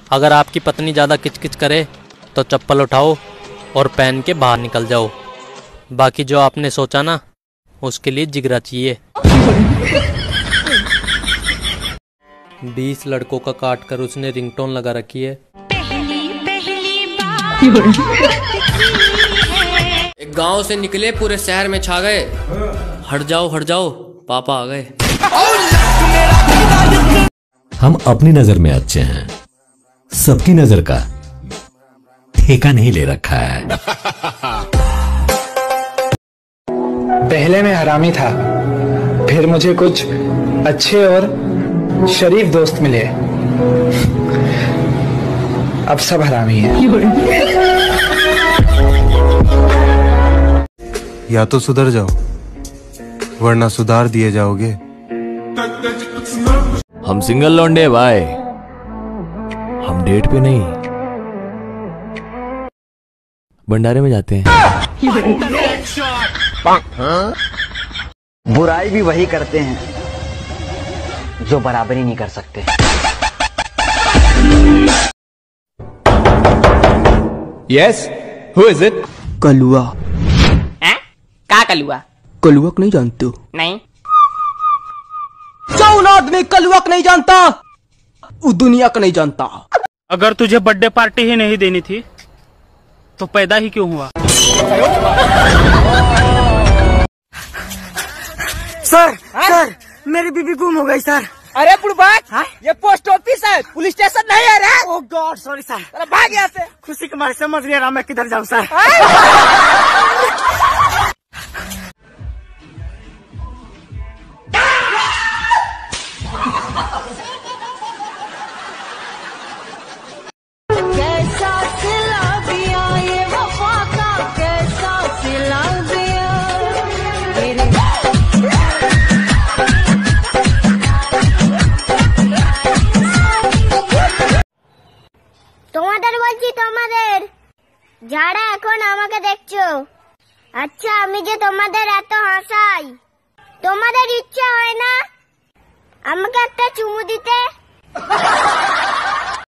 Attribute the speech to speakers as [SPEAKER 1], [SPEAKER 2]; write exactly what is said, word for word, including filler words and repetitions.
[SPEAKER 1] अगर आपकी पत्नी ज़्यादा किचकिच करे तो चप्पल उठाओ और पहन के बाहर निकल जाओ। बाकी जो आपने सोचा ना, उसके लिए जिगरा चाहिए। बीस लड़कों का काट कर उसने रिंगटोन लगा रखी है।
[SPEAKER 2] पहली पहली बार
[SPEAKER 1] एक गांव से निकले, पूरे शहर में छा गए। हट जाओ हट जाओ, पापा आ गए।
[SPEAKER 3] हम अपनी नजर में अच्छे हैं, सबकी नजर का ठेका नहीं ले रखा है।
[SPEAKER 4] पहले मैं हरामी था, फिर मुझे कुछ अच्छे और शरीफ दोस्त मिले, अब सब हरामी है।
[SPEAKER 5] या तो सुधर जाओ वरना सुधार दिए जाओगे।
[SPEAKER 3] हम सिंगल लौंडे भाई, हम डेट पे नहीं भंडारे में जाते हैं।
[SPEAKER 6] बुराई भी वही करते हैं जो बराबरी नहीं कर सकते।
[SPEAKER 7] Yes, who is it?
[SPEAKER 8] Kalua.
[SPEAKER 9] का कलुआ?
[SPEAKER 8] कलुआ को नहीं जानते हो?
[SPEAKER 9] नहीं।
[SPEAKER 8] कौन आदमी कलुआ को नहीं जानता? वो दुनिया को नहीं जानता।
[SPEAKER 10] अगर तुझे बर्थडे पार्टी ही नहीं देनी थी तो पैदा ही क्यों हुआ?
[SPEAKER 8] सर, सर, मेरी बीबी गुम हो गई सर।
[SPEAKER 9] अरे बुढ़बाक, ये पोस्ट ऑफिस है, पुलिस स्टेशन नहीं है रे।
[SPEAKER 8] Oh god, sorry sir.
[SPEAKER 9] अरे भाग यहाँ से।
[SPEAKER 8] खुशी के मारे समझ नहीं आ रहा मैं किधर जाऊँ सर।
[SPEAKER 2] कैसा सिला दिया ये वफा का, कैसा सिला दिया तेरे।
[SPEAKER 11] তোমাদের বলছি, তোমাদের যারা এখন আমাকে দেখছো, আচ্ছা আমি যে তোমাদের এত হাসাই, তোমাদের ইচ্ছা হয় না আমাকে একটা চুমু দিতে?